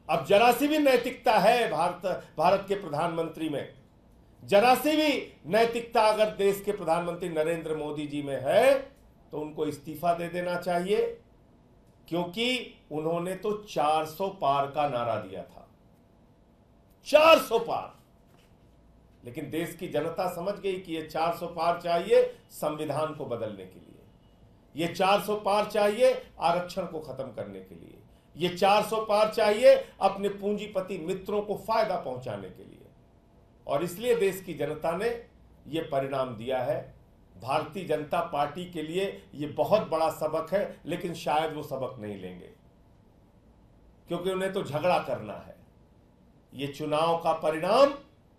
अब जरा सी भी नैतिकता है भारत के प्रधानमंत्री में, जरा सी भी नैतिकता अगर देश के प्रधानमंत्री नरेंद्र मोदी जी में है तो उनको इस्तीफा दे देना चाहिए, क्योंकि उन्होंने तो 400 पार का नारा दिया था, 400 पार। लेकिन देश की जनता समझ गई कि ये 400 पार चाहिए संविधान को बदलने के लिए, ये 400 पार चाहिए आरक्षण को खत्म करने के लिए, ये 400 पार चाहिए अपने पूंजीपति मित्रों को फायदा पहुंचाने के लिए। और इसलिए देश की जनता ने ये परिणाम दिया है। भारतीय जनता पार्टी के लिए ये बहुत बड़ा सबक है, लेकिन शायद वो सबक नहीं लेंगे, क्योंकि उन्हें तो झगड़ा करना है। ये चुनाव का परिणाम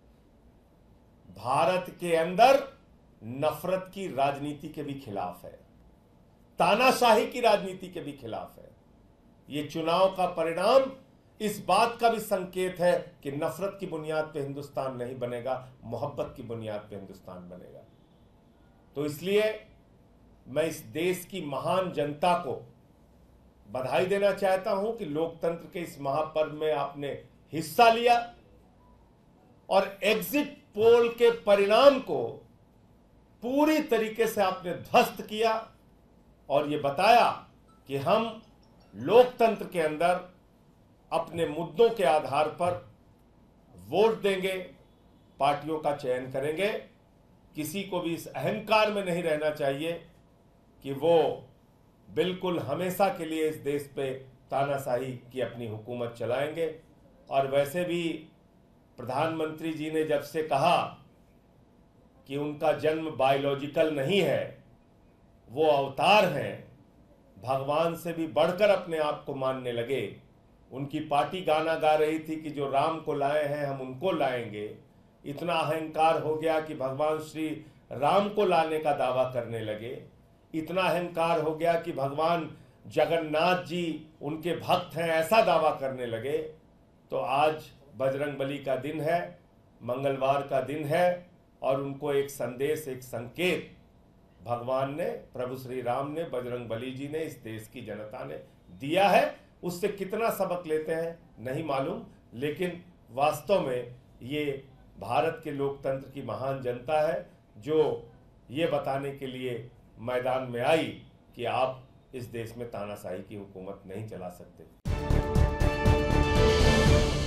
भारत के अंदर नफरत की राजनीति के भी खिलाफ है, तानाशाही की राजनीति के भी खिलाफ है। ये चुनाव का परिणाम इस बात का भी संकेत है कि नफरत की बुनियाद पे हिंदुस्तान नहीं बनेगा, मोहब्बत की बुनियाद पे हिंदुस्तान बनेगा। तो इसलिए मैं इस देश की महान जनता को बधाई देना चाहता हूं कि लोकतंत्र के इस महापर्व में आपने हिस्सा लिया और एग्जिट पोल के परिणाम को पूरी तरीके से आपने ध्वस्त किया और ये बताया कि हम लोकतंत्र के अंदर अपने मुद्दों के आधार पर वोट देंगे, पार्टियों का चयन करेंगे। किसी को भी इस अहंकार में नहीं रहना चाहिए कि वो बिल्कुल हमेशा के लिए इस देश पे तानाशाही की अपनी हुकूमत चलाएंगे। और वैसे भी प्रधानमंत्री जी ने जब से कहा कि उनका जन्म बायोलॉजिकल नहीं है, वो अवतार हैं, भगवान से भी बढ़कर अपने आप को मानने लगे। उनकी पार्टी गाना गा रही थी कि जो राम को लाए हैं हम उनको लाएंगे। इतना अहंकार हो गया कि भगवान श्री राम को लाने का दावा करने लगे। इतना अहंकार हो गया कि भगवान जगन्नाथ जी उनके भक्त हैं, ऐसा दावा करने लगे। तो आज बजरंगबली का दिन है, मंगलवार का दिन है, और उनको एक संदेश, एक संकेत भगवान ने, प्रभु श्री राम ने, बजरंगबली जी ने, इस देश की जनता ने दिया है। उससे कितना सबक लेते हैं नहीं मालूम, लेकिन वास्तव में ये भारत के लोकतंत्र की महान जनता है जो ये बताने के लिए मैदान में आई कि आप इस देश में तानाशाही की हुकूमत नहीं चला सकते।